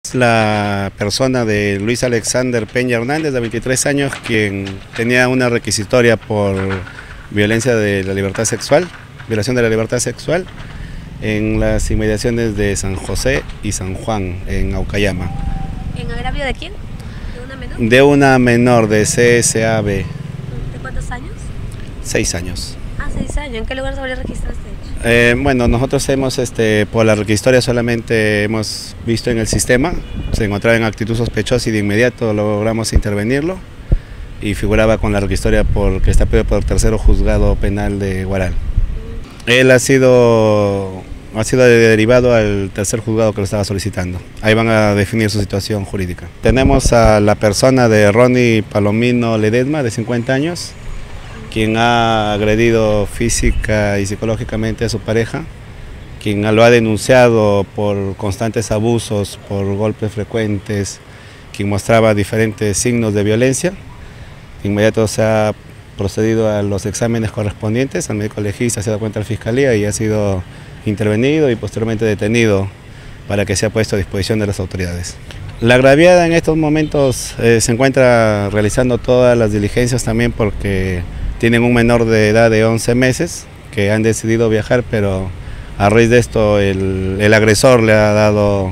La persona de Luis Alexander Peña Hernández, de 23 años, quien tenía una requisitoria por violencia de la libertad sexual, violación de la libertad sexual, en las inmediaciones de San José y San Juan, en Aucayama. ¿En agravio de quién? ¿De una menor? De una menor de CSAB. ¿De cuántos años? 6 años. Ah, 6 años. ¿En qué lugar se registraste? Bueno, nosotros hemos, por la requisitoria solamente hemos visto en el sistema, se encontraba en actitud sospechosa y de inmediato logramos intervenirlo y figuraba con la requisitoria porque está pedido por el tercero juzgado penal de Huaral. Él ha sido derivado al tercer juzgado que lo estaba solicitando. Ahí van a definir su situación jurídica. Tenemos a la persona de Ronnie Palomino Ledesma, de 50 años, quien ha agredido física y psicológicamente a su pareja, quien lo ha denunciado por constantes abusos, por golpes frecuentes, quien mostraba diferentes signos de violencia. De inmediato se ha procedido a los exámenes correspondientes, al médico legista se ha dado cuenta a la fiscalía y ha sido intervenido y posteriormente detenido para que sea puesto a disposición de las autoridades. La agraviada en estos momentos se encuentra realizando todas las diligencias también porque tienen un menor de edad de 11 meses que han decidido viajar, pero a raíz de esto el agresor le ha dado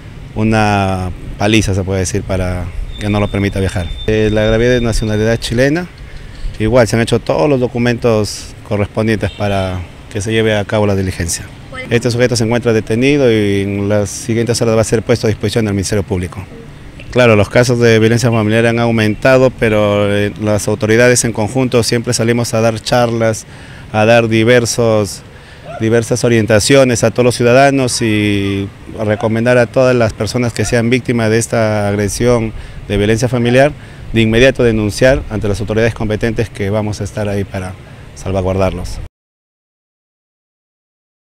una paliza, se puede decir, para que no lo permita viajar. La agraviada es de nacionalidad chilena, igual se han hecho todos los documentos correspondientes para que se lleve a cabo la diligencia. Este sujeto se encuentra detenido y en las siguientes horas va a ser puesto a disposición del Ministerio Público. Claro, los casos de violencia familiar han aumentado, pero las autoridades en conjunto siempre salimos a dar charlas, a dar diversas orientaciones a todos los ciudadanos y a recomendar a todas las personas que sean víctimas de esta agresión de violencia familiar, de inmediato denunciar ante las autoridades competentes, que vamos a estar ahí para salvaguardarlos.